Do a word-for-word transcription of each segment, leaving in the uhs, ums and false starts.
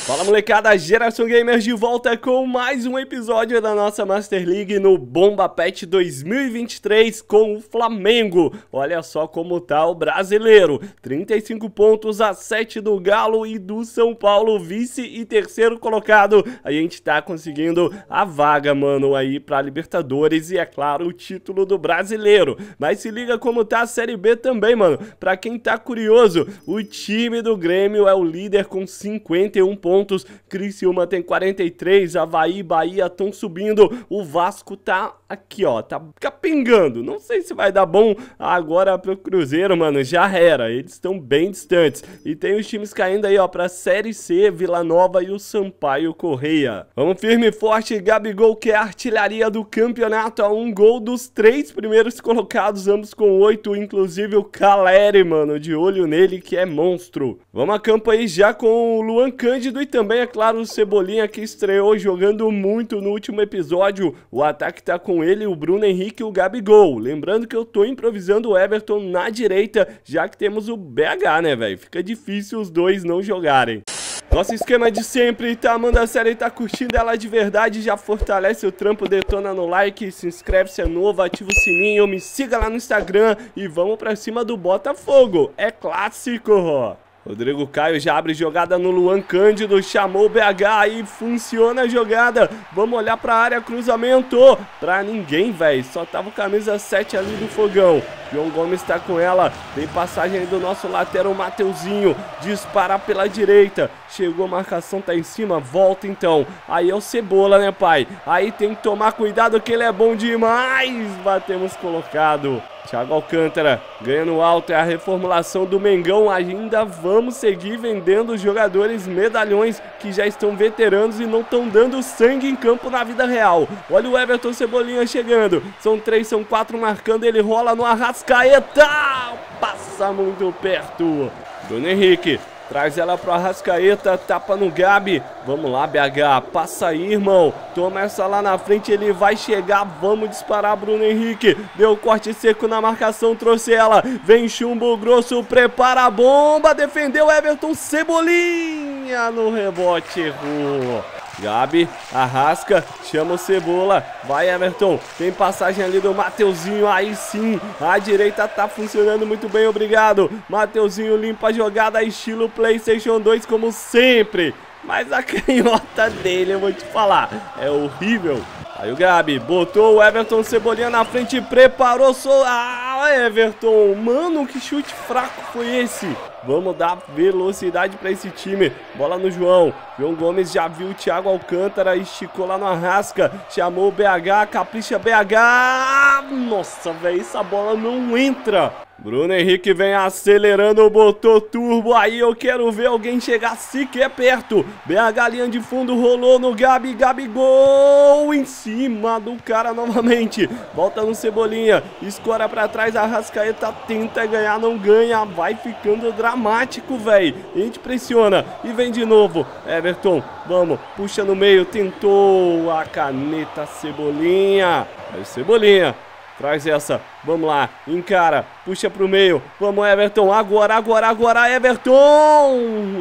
Fala molecada, Geração Gamers de volta com mais um episódio da nossa Master League no Bomba Patch dois mil e vinte e três com o Flamengo. Olha só como tá o brasileiro, trinta e cinco pontos a sete do Galo e do São Paulo, vice e terceiro colocado. A gente tá conseguindo a vaga, mano, aí pra Libertadores e é claro o título do brasileiro. Mas se liga como tá a Série B também, mano. Pra quem tá curioso, o time do Grêmio é o líder com cinquenta e um pontos. Criciúma tem quarenta e três, Avaí e Bahia estão subindo, o Vasco tá aqui, ó, tá capengando. Não sei se vai dar bom agora pro Cruzeiro, mano, já era, eles estão bem distantes. E tem os times caindo aí, ó, pra Série C, Vila Nova e o Sampaio Correia. Vamos firme e forte, Gabigol, que é a artilharia do campeonato, a um gol dos três primeiros colocados, ambos com oito, inclusive o Caleri, mano, de olho nele, que é monstro. Vamos a campo aí já com o Luan Cândido e também, é claro, o Cebolinha, que estreou jogando muito no último episódio. O ataque tá com ele, o Bruno Henrique e o Gabigol. Lembrando que eu tô improvisando o Everton na direita, já que temos o B H, né, velho? Fica difícil os dois não jogarem. Nosso esquema de sempre, tá amando a série e tá curtindo ela de verdade, já fortalece o trampo, detona no like, se inscreve se é novo, ativa o sininho, me siga lá no Instagram e vamos pra cima do Botafogo. É clássico, ó. Rodrigo Caio já abre jogada no Luan Cândido, chamou o B H e funciona a jogada. Vamos olhar pra área, cruzamento. Pra ninguém, velho. Só tava o camisa sete ali do Fogão. João Gomes tá com ela. Tem passagem aí do nosso lateral Mateuzinho. Dispara pela direita. Chegou a marcação, tá em cima. Volta então. Aí é o Cebola, né, pai? Aí tem que tomar cuidado que ele é bom demais. Batemos colocado. Thiago Alcântara ganhando alto, é a reformulação do Mengão. Ainda vamos seguir vendendo os jogadores medalhões que já estão veteranos e não estão dando sangue em campo na vida real. Olha o Everton Cebolinha chegando, são três, são quatro marcando, ele rola no Arrascaeta, passa muito perto. Bruno Henrique traz ela pro Arrascaeta, tapa no Gabi. Vamos lá, B H, passa aí, irmão. Toma essa lá na frente, ele vai chegar. Vamos disparar, Bruno Henrique. Deu corte seco na marcação, trouxe ela. Vem chumbo grosso, prepara a bomba. Defendeu Everton Cebolinha no rebote, errou. Gabi, Arrasca, chama o Cebola, vai Everton, tem passagem ali do Mateuzinho, aí sim, a direita tá funcionando muito bem, obrigado. Mateuzinho limpa a jogada, estilo PlayStation dois como sempre, mas a canhota dele, eu vou te falar, é horrível. Aí o Gabi botou o Everton Cebolinha na frente, preparou, so... ah, Everton, mano, que chute fraco foi esse? Vamos dar velocidade para esse time. Bola no João. João Gomes já viu o Thiago Alcântara, esticou lá no Arrasca, chamou o B H, capricha B H. Nossa, velho, essa bola não entra. Bruno Henrique vem acelerando, botou turbo, aí eu quero ver alguém chegar sequer perto. B H, linha de fundo, rolou no Gabi, Gabigol em cima do cara novamente. Volta no Cebolinha, escora pra trás, Arrascaeta tenta ganhar, não ganha, vai ficando dramático, velho. A gente pressiona e vem de novo. Everton, vamos, puxa no meio, tentou a caneta Cebolinha. Aí Cebolinha. Traz essa, vamos lá, encara, puxa pro meio, vamos Everton, agora, agora, agora, Everton!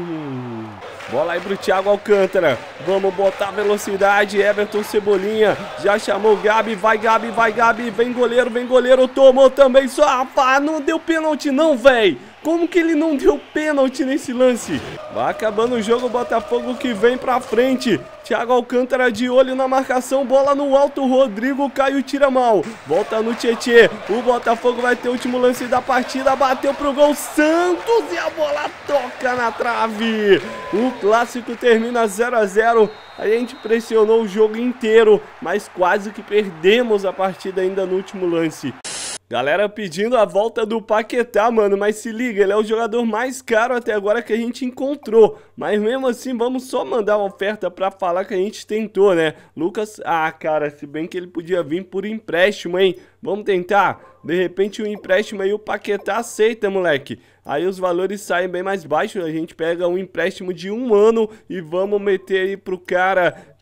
Bola aí pro Thiago Alcântara, vamos botar velocidade, Everton Cebolinha, já chamou o Gabi, vai Gabi, vai Gabi, vem goleiro, vem goleiro, tomou também, só, rapaz, não deu pênalti não, velho! Como que ele não deu pênalti nesse lance? Vai acabando o jogo, o Botafogo que vem pra frente. Thiago Alcântara de olho na marcação, bola no alto, Rodrigo Caio tira mal. Volta no Tietê, o Botafogo vai ter o último lance da partida, bateu pro gol, Santos e a bola toca na trave. O clássico termina zero a zero. A gente pressionou o jogo inteiro, mas quase que perdemos a partida ainda no último lance. Galera pedindo a volta do Paquetá, mano, mas se liga, ele é o jogador mais caro até agora que a gente encontrou. Mas mesmo assim, vamos só mandar uma oferta pra falar que a gente tentou, né? Lucas, ah, cara, se bem que ele podia vir por empréstimo, hein? Vamos tentar? De repente o empréstimo aí o Paquetá aceita, moleque. Aí os valores saem bem mais baixos, a gente pega um empréstimo de um ano e vamos meter aí pro cara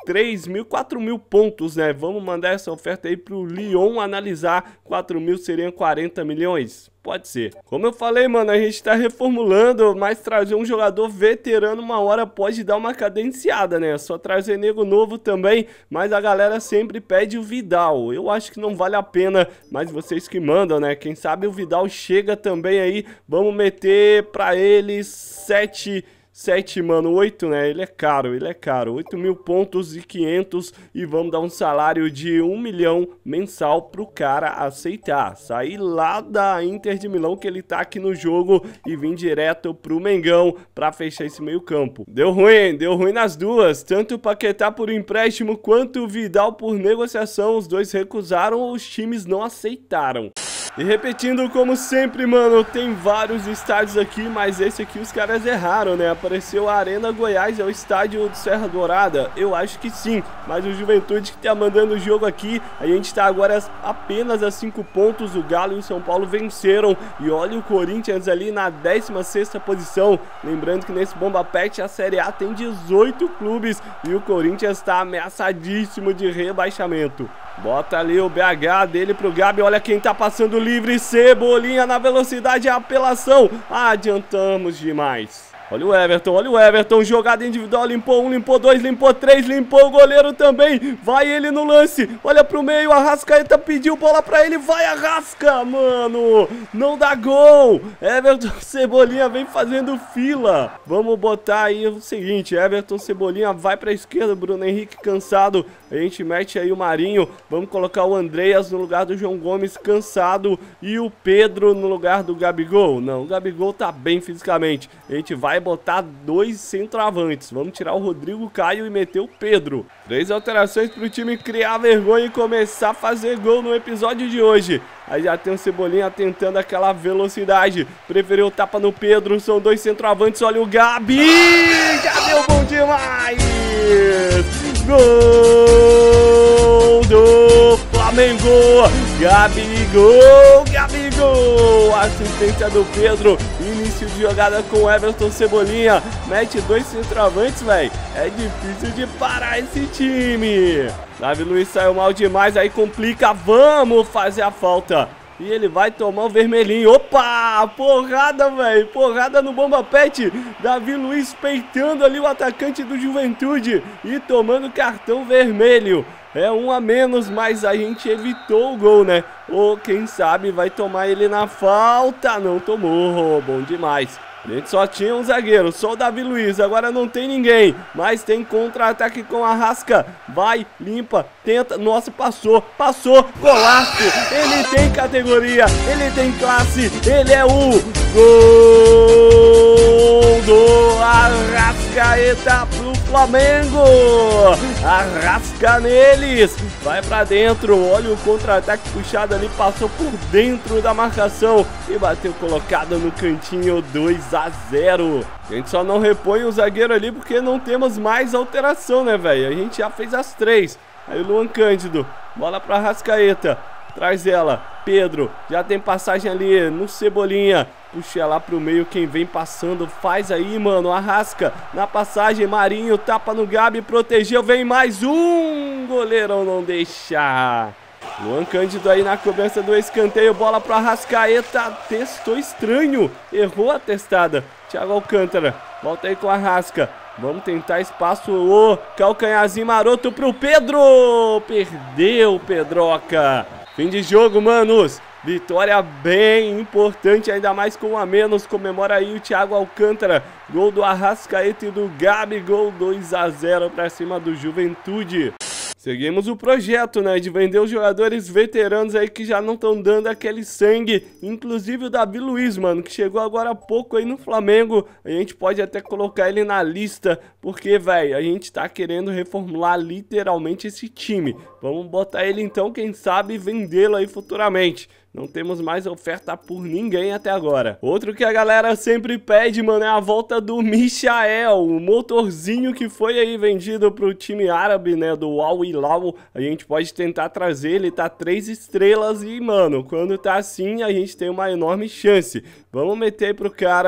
três mil, quatro mil pontos, né? Vamos mandar essa oferta aí pro Lyon analisar. quatro mil seriam quarenta milhões? Pode ser. Como eu falei, mano, a gente tá reformulando, mas trazer um jogador veterano uma hora pode dar uma cadenciada, né? Só trazer nego novo também, mas a galera sempre pede o Vidal. Eu acho que não vale a pena, mas vocês que mandam, né? Quem sabe o Vidal chega também aí. Vamos meter pra ele sete... sete, mano, oito, né? Ele é caro, ele é caro. oito mil pontos e quinhentos e vamos dar um salário de um milhão mensal pro cara aceitar. Sair lá da Inter de Milão, que ele tá aqui no jogo, e vir direto pro Mengão pra fechar esse meio campo. Deu ruim, deu ruim nas duas. Tanto o Paquetá por empréstimo quanto o Vidal por negociação. Os dois recusaram, os times não aceitaram. E repetindo como sempre, mano, tem vários estádios aqui, mas esse aqui os caras erraram, né? Apareceu a Arena Goiás, é o estádio de Serra Dourada? Eu acho que sim, mas o Juventude que tá mandando o jogo aqui, a gente tá agora apenas a cinco pontos, o Galo e o São Paulo venceram, e olha o Corinthians ali na décima sexta posição, lembrando que nesse Bomba Pet a Série A tem dezoito clubes, e o Corinthians tá ameaçadíssimo de rebaixamento. Bota ali o B H dele pro Gabi, olha quem tá passando livre, Cebolinha na velocidade, a apelação, adiantamos demais. Olha o Everton, olha o Everton, jogada individual, limpou um, limpou dois, limpou três, limpou o goleiro também, vai ele no lance, olha pro meio, a Arrascaeta pediu bola pra ele, vai Arrasca, mano, não dá gol, Everton, Cebolinha vem fazendo fila, vamos botar aí o seguinte, Everton, Cebolinha vai pra esquerda, Bruno Henrique cansado, a gente mete aí o Marinho, vamos colocar o Andreas no lugar do João Gomes cansado e o Pedro no lugar do Gabigol, não, o Gabigol tá bem fisicamente, a gente vai botar dois centroavantes. Vamos tirar o Rodrigo Caio e meter o Pedro. Três alterações para o time criar vergonha e começar a fazer gol no episódio de hoje. Aí já tem o Cebolinha tentando aquela velocidade. Preferiu o tapa no Pedro. São dois centroavantes. Olha o Gabi. Já deu bom demais. Gol do Flamengo. Gabigol. Gabigol. Assistência do Pedro. Início de jogada com o Everton, Cebolinha. Mete dois centroavantes, velho. É difícil de parar esse time. Davi Luiz saiu mal demais. Aí complica. Vamos fazer a falta. E ele vai tomar o vermelhinho. Opa! Porrada, velho. Porrada no Bomba Pet. Davi Luiz peitando ali o atacante do Juventude. E tomando cartão vermelho. É um a menos, mas a gente evitou o gol, né? Ou quem sabe vai tomar ele na falta. Não tomou. Bom demais. A gente só tinha um zagueiro, só o Davi Luiz, agora não tem ninguém, mas tem contra-ataque com a Arrasca, vai, limpa, tenta, nossa, passou, passou, golaço, ele tem categoria, ele tem classe, ele é o gol do Arrascaeta pro Flamengo, Arrasca neles, vai pra dentro, olha o contra-ataque puxado ali, passou por dentro da marcação e bateu colocado no cantinho, dois a zero. A gente só não repõe o zagueiro ali porque não temos mais alteração, né, velho? A gente já fez as três. Aí o Luan Cândido, bola pra Arrascaeta, traz ela, Pedro, já tem passagem ali no Cebolinha, puxa lá pro meio, quem vem passando, faz aí, mano, Arrasca, na passagem, Marinho, tapa no Gabi, protegeu, vem mais um, goleirão não deixa. Luan Cândido aí na cobrança do escanteio, bola para Arrascaeta, testou estranho, errou a testada, Thiago Alcântara, volta aí com a Arrasca, vamos tentar espaço, o calcanharzinho maroto pro Pedro, perdeu Pedroca, fim de jogo, manos, vitória bem importante, ainda mais com um a menos, comemora aí o Thiago Alcântara, gol do Arrascaeta e do Gabi, gol dois a zero para cima do Juventude. Seguimos o projeto, né, de vender os jogadores veteranos aí que já não estão dando aquele sangue, inclusive o Davi Luiz, mano, que chegou agora há pouco aí no Flamengo, a gente pode até colocar ele na lista, porque, velho, a gente tá querendo reformular literalmente esse time, vamos botar ele então, quem sabe, vendê-lo aí futuramente. Não temos mais oferta por ninguém até agora. Outro que a galera sempre pede, mano, é a volta do Michael, o motorzinho que foi aí vendido pro time árabe, né, do Al Hilal. A gente pode tentar trazer, ele tá três estrelas e, mano, quando tá assim, a gente tem uma enorme chance. Vamos meter pro cara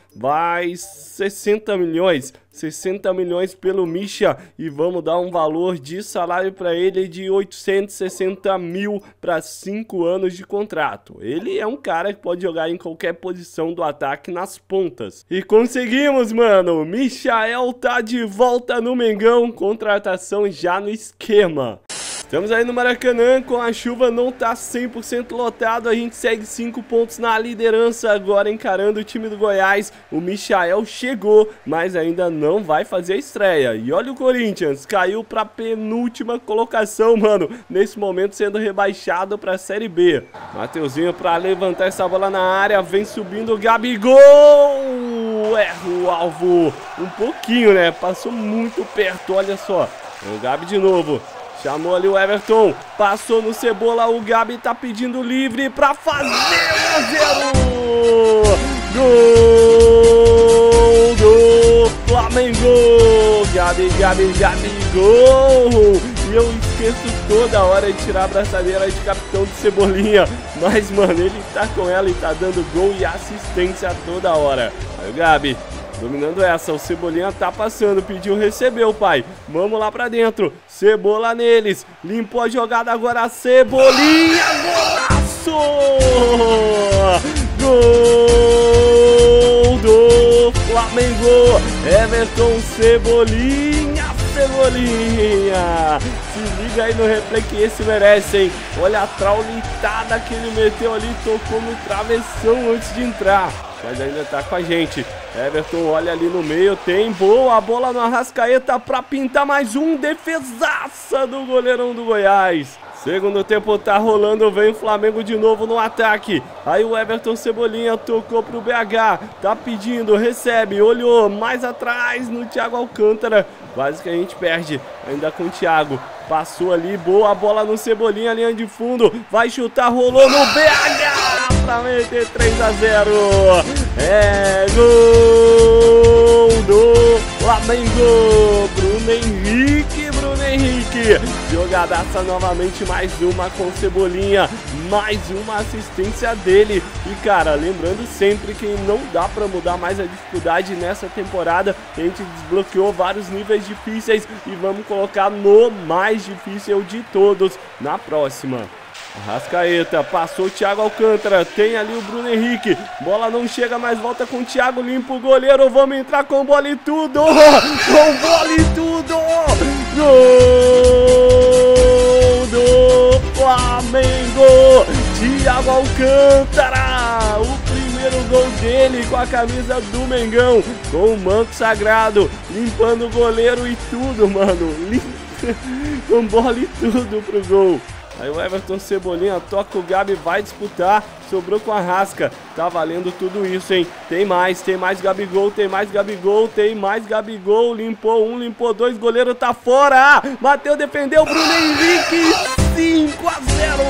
vai sessenta milhões. sessenta milhões pelo Misha e vamos dar um valor de salário para ele de oitocentos e sessenta mil para cinco anos de contrato. Ele é um cara que pode jogar em qualquer posição do ataque nas pontas. E conseguimos, mano! Michael tá de volta no Mengão, contratação já no esquema. Estamos aí no Maracanã, com a chuva não tá cem por cento lotado, a gente segue cinco pontos na liderança, agora encarando o time do Goiás. O Michael chegou, mas ainda não vai fazer a estreia. E olha o Corinthians, caiu pra penúltima colocação, mano, nesse momento sendo rebaixado pra Série B. Mateuzinho pra levantar essa bola na área, vem subindo o Gabigol! Erra o alvo um pouquinho, né? Passou muito perto, olha só. O Gabi de novo. Chamou ali o Everton, passou no Cebola, o Gabi tá pedindo livre pra fazer um a zero! Gol do Flamengo! Gabi, Gabi, Gabi, gol! E eu esqueço toda hora de tirar a braçadeira de capitão do Cebolinha, mas mano, ele tá com ela e tá dando gol e assistência toda hora. Aí o Gabi. Dominando essa, o Cebolinha tá passando, pediu, recebeu, pai. Vamos lá pra dentro, Cebola neles, limpou a jogada agora, Cebolinha, golaço! Gol do Flamengo, Everton Cebolinha, Cebolinha. Se liga aí no replay que esse merece, hein? Olha a traulitada que ele meteu ali, tocou no travessão antes de entrar. Mas ainda tá com a gente. Everton olha ali no meio, tem boa bola no Arrascaeta pra pintar mais um, defesaça do goleirão do Goiás. Segundo tempo tá rolando, vem o Flamengo de novo no ataque. Aí o Everton Cebolinha tocou pro B H, tá pedindo, recebe, olhou mais atrás no Thiago Alcântara. Quase que a gente perde, ainda com o Thiago. Passou ali, boa bola no Cebolinha, linha de fundo, vai chutar, rolou no B H pra meter três a zero. É gol do Flamengo, Bruno Henrique, Bruno Henrique. Jogadaça novamente, mais uma com Cebolinha, mais uma assistência dele. E cara, lembrando sempre que não dá pra mudar mais a dificuldade nessa temporada. A gente desbloqueou vários níveis difíceis e vamos colocar no mais difícil de todos na próxima. Arrascaeta, passou o Thiago Alcântara, tem ali o Bruno Henrique, bola não chega, mas volta com o Thiago, limpa o goleiro, vamos entrar com bola e tudo, com bola e tudo, gol do Flamengo, Thiago Alcântara, o primeiro gol dele com a camisa do Mengão, com o manto sagrado, limpando o goleiro e tudo, mano, com bola e tudo pro gol. Aí o Everton Cebolinha toca, o Gabi vai disputar, sobrou com a Rasca. Tá valendo tudo isso, hein? Tem mais, tem mais Gabigol, tem mais Gabigol, tem mais Gabigol. Limpou um, limpou dois, goleiro tá fora. Bateu, defendeu, Bruno Henrique, cinco a zero.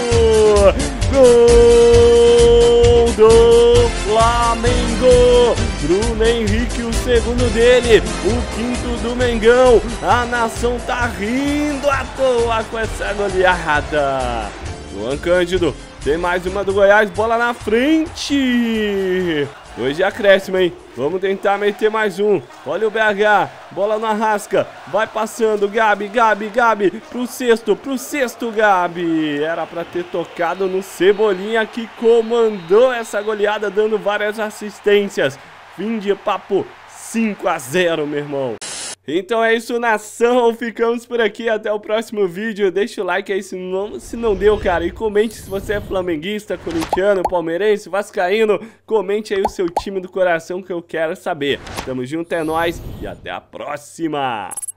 Gol do Flamengo. Bruno Henrique, o segundo dele, o quinto do Mengão. A nação tá rindo à toa com essa goleada. Luan Cândido, tem mais uma do Goiás, bola na frente. Dois de acréscimo, hein? Vamos tentar meter mais um. Olha o B H, bola no Arrasca, vai passando, Gabi, Gabi, Gabi, pro sexto, pro sexto, Gabi. Era pra ter tocado no Cebolinha, que comandou essa goleada, dando várias assistências. Fim de papo, cinco a zero, meu irmão. Então é isso, nação, ficamos por aqui, até o próximo vídeo. Deixa o like aí se não, se não deu, cara, e comente se você é flamenguista, corintiano, palmeirense, vascaíno. Comente aí o seu time do coração que eu quero saber. Tamo junto, é nóis e até a próxima.